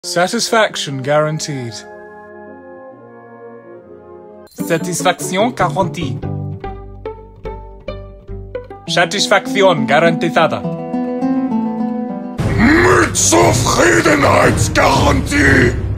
Satisfaction guaranteed. Satisfacción garantie. Satisfacción garantizada. Mit Zufriedenheitsgarantie!